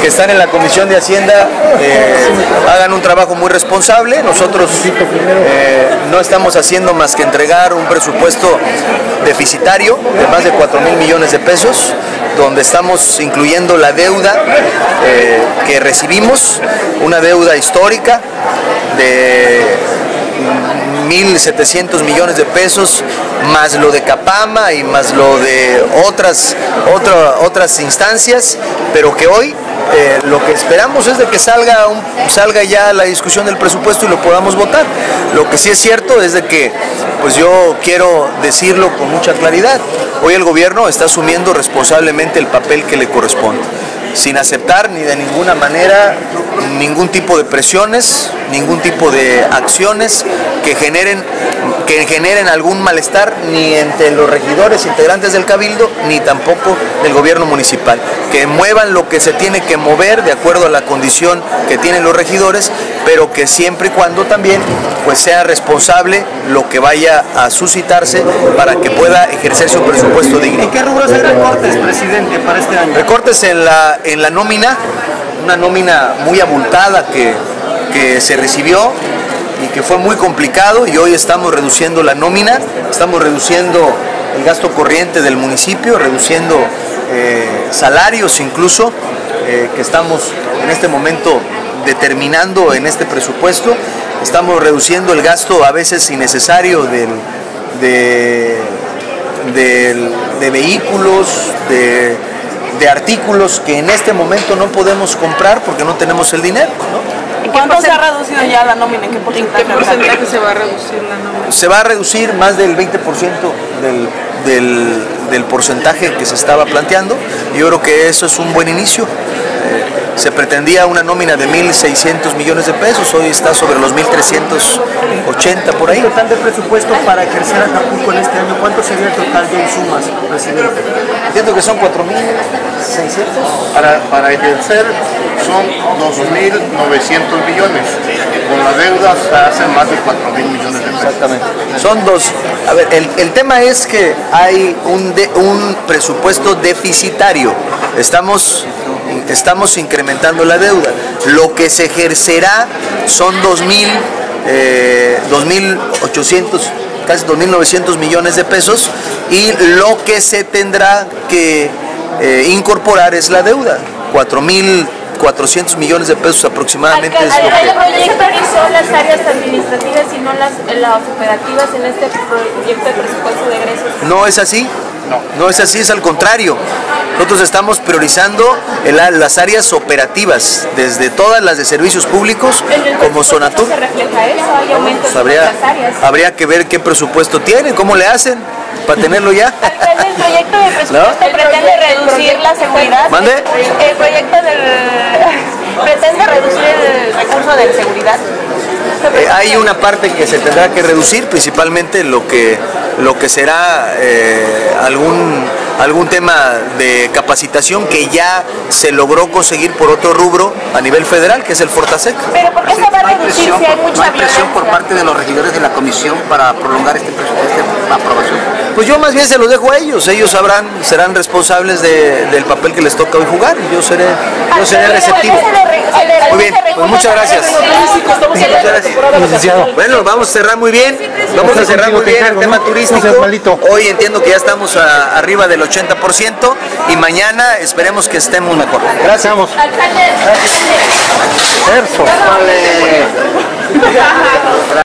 que están en la Comisión de Hacienda hagan un trabajo muy responsable. Nosotros no estamos haciendo más que entregar un presupuesto deficitario de más de 4,000 millones de pesos, donde estamos incluyendo la deuda que recibimos, una deuda histórica de 1,700 millones de pesos, más lo de Capama y más lo de otras instancias, pero que hoy lo que esperamos es de que salga ya la discusión del presupuesto y lo podamos votar. Lo que sí es cierto es de que, pues yo quiero decirlo con mucha claridad, hoy el gobierno está asumiendo responsablemente el papel que le corresponde, sin aceptar ni de ninguna manera ningún tipo de presiones, ningún tipo de acciones que generen algún malestar ni entre los regidores integrantes del Cabildo, ni tampoco del gobierno municipal. Que muevan lo que se tiene que mover de acuerdo a la condición que tienen los regidores, pero que siempre y cuando también pues sea responsable lo que vaya a suscitarse para que pueda ejercerse un presupuesto digno. ¿En qué rubros hay recortes, presidente, para este año? Recortes en la nómina, una nómina muy abultada que se recibió y que fue muy complicado, y hoy estamos reduciendo la nómina, estamos reduciendo el gasto corriente del municipio, reduciendo salarios incluso, que estamos en este momento determinando en este presupuesto. Estamos reduciendo el gasto a veces innecesario de vehículos, de artículos que en este momento no podemos comprar porque no tenemos el dinero, ¿no? ¿Cuánto se ha reducido ya la nómina? ¿En qué porcentaje se va a reducir la nómina? Se va a reducir más del 20% del porcentaje que se estaba planteando. Yo creo que eso es un buen inicio. Se pretendía una nómina de 1,600 millones de pesos, hoy está sobre los 1,380 por ahí. ¿El total de presupuesto para ejercer Acapulco en este año, cuánto sería el total ya en sumas, presidente? Entiendo que son 4,600. Para ejercer son 2,900 millones. Con la deuda se hacen más de 4,000 millones de pesos. Exactamente. Son dos. A ver, el tema es que hay un presupuesto deficitario. Estamos incrementando la deuda. Lo que se ejercerá son 2,800, casi 2,900 millones de pesos, y lo que se tendrá que incorporar es la deuda, 4,400 millones de pesos aproximadamente. ¿El proyecto hizo las áreas administrativas y no las operativas en este proyecto de presupuesto de egresos? No es así. No es así, es al contrario. Nosotros estamos priorizando las áreas operativas, desde todas las de servicios públicos, como Zonatur. ¿Se refleja eso? ¿Hay aumentos Pues en las áreas? habría que ver qué presupuesto tienen, cómo le hacen para tenerlo ya. Alcalde, el proyecto de presupuesto pretende reducir la seguridad. ¿Mande? El proyecto pretende reducir el recurso de seguridad. Hay una parte que se tendrá que reducir, principalmente lo que será algún tema de capacitación que ya se logró conseguir por otro rubro a nivel federal, que es el Fortasec. ¿Pero por qué se va a reducir si hay mucha ¿No hay presión por parte de los regidores de la comisión para prolongar esta aprobación? Pues yo más bien se lo dejo a ellos. Ellos serán responsables del papel que les toca hoy jugar, y yo seré receptivo. Muy bien, pues muchas gracias. Muchas gracias. Bueno, vamos a cerrar muy bien. Vamos a cerrar muy bien el tema turístico. Hoy entiendo que ya estamos arriba del 80%, y mañana esperemos que estemos mejor. Gracias. Alcalde. Vale.